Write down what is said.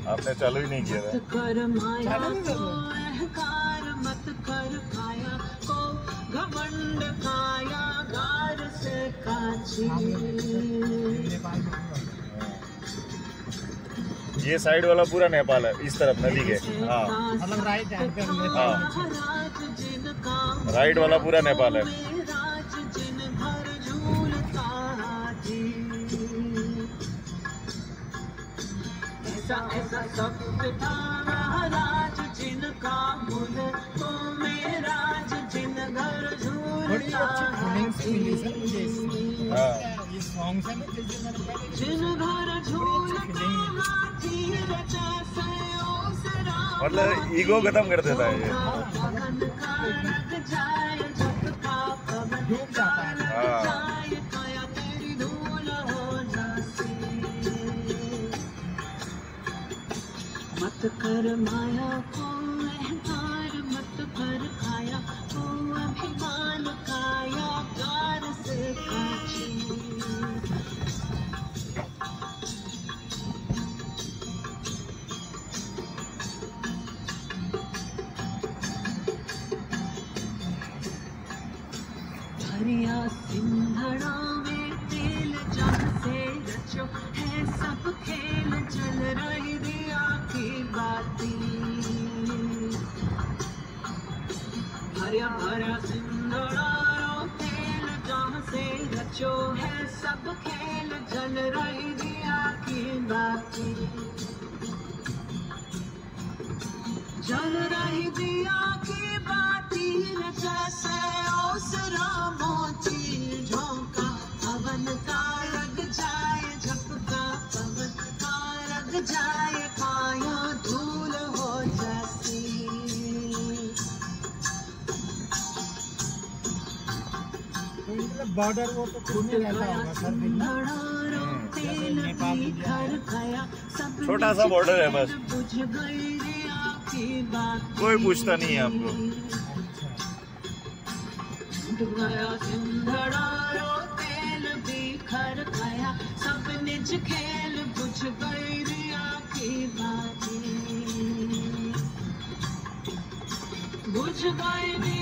आपने चालू ही नहीं किया था। मत कर खाया को घमंड खाया गार से काची। ये साइड वाला पूरा नेपाल है, इस तरफ नदी के। हाँ मतलब राइट हैंड पे नेपाल। राइट वाला पूरा नेपाल है। ऐसा सब था राज जिनका मुल तो मेरा जिन घर झूलता ये सॉन्ग है ना जिन घर झूलता मतलब ईगो खत्म कर देता है ये। डूब जाता है। मत कर माया को अहंकार मत कर खाया को अभिमान काया गार से काची। भरिया सिंधड़ा में तेल जग से रचो है सब खेल चल रही दिया की बाती। भरिया भरिया सिंधड़ा तेल जग से रचो है सब खेल चल रही दिया की बाती। जल रही दिया की बाती जैसे ओसरा मोची झोंका पवन का लग जाए झपका पवन का लग जाए काया धूल हो जैसी। बॉर्डर वो तो खुद में रहता होगा सर नेपाल छोटा सा बॉर्डर है बस, कोई पूछता नहीं है आपको। तेल बिखर गया सब निज खेल बुझ गई रिया की बाती। बुझ गई